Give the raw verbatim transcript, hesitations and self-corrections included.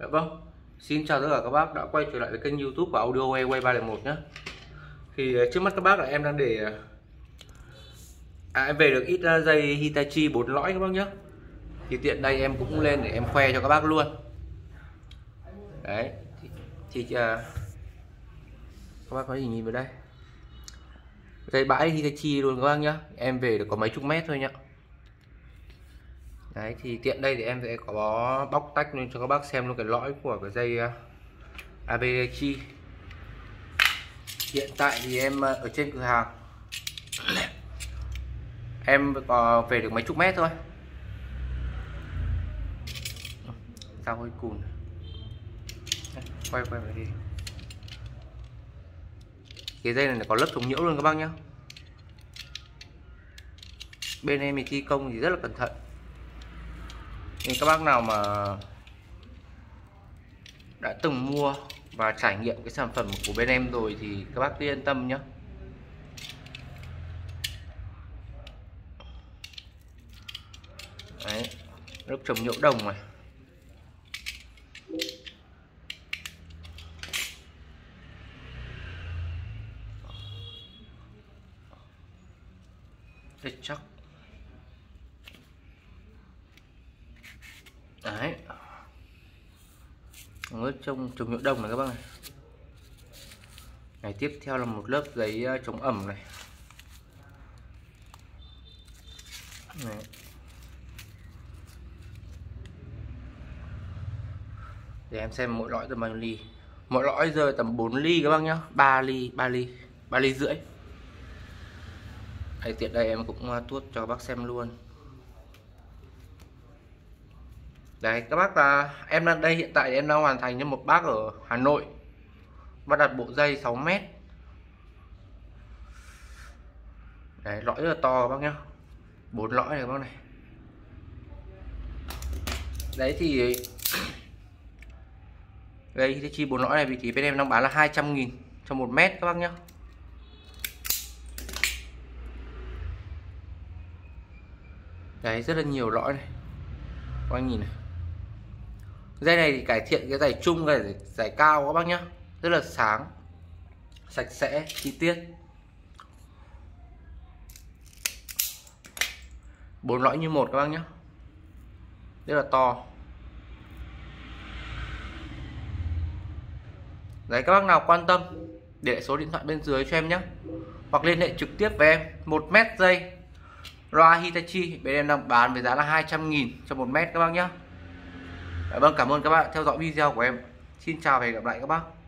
Dạ vâng, xin chào tất cả các bác đã quay trở lại với kênh YouTube và Audio Quay ba không một nhé. Thì trước mắt các bác là em đang để à, em về được ít dây Hitachi bốn lõi các bác nhé. Thì tiện đây em cũng lên để em khoe cho các bác luôn. Đấy, thì, thì uh, các bác có thể nhìn vào đây, dây bãi Hitachi luôn các bác nhé. Em về được có mấy chục mét thôi nhá. Đấy, thì tiện đây thì em sẽ có bóc tách lên cho các bác xem luôn cái lõi của cái dây uh, Abechi. Hiện tại thì em ở trên cửa hàng em có về được mấy chục mét thôi. Sao hơi cùn, quay quay lại đi. Cái dây này có lớp chống nhiễu luôn các bác nhé. Bên em thì thi công thì rất là cẩn thận, nên các bác nào mà đã từng mua và trải nghiệm cái sản phẩm của bên em rồi thì các bác cứ yên tâm nhé. Đấy, lớp chống nhiễu đồng này. Rất chắc. Đấy, lớp chống chống nhiễu đồng này các bác này. Này, tiếp theo là một lớp giấy chống ẩm này. Đấy. Để em xem mỗi lõi tầm bao nhiêu ly. Mỗi lõi rơi tầm bốn ly các bác nhá, ba ly, ba ly, ba ly rưỡi. Đây, tiện đây em cũng tuốt cho các bác xem luôn. Đấy các bác, là em đang đây, hiện tại em đang hoàn thành cho một bác ở Hà Nội, bác đặt bộ dây sáu mét. Đấy, lõi rất là to các bác nhá, bốn lõi này các bác này. Đấy thì đây thì chi bốn lõi này thì bên em đang bán là hai trăm nghìn cho một mét các bác nhá. Đấy, rất là nhiều lõi này các bác nhìn này. Dây này thì cải thiện cái dải chung, cái dải cao các bác nhá, rất là sáng, sạch sẽ, chi tiết. Bốn lõi như một các bác nhá, rất là to. Đấy, các bác nào quan tâm để lại số điện thoại bên dưới cho em nhé, hoặc liên hệ trực tiếp với em. Một mét dây loa Hitachi bên em đang bán với giá là hai trăm nghìn cho một mét các bác nhé. Vâng, cảm ơn các bạn theo dõi video của em. Xin chào và hẹn gặp lại các bác.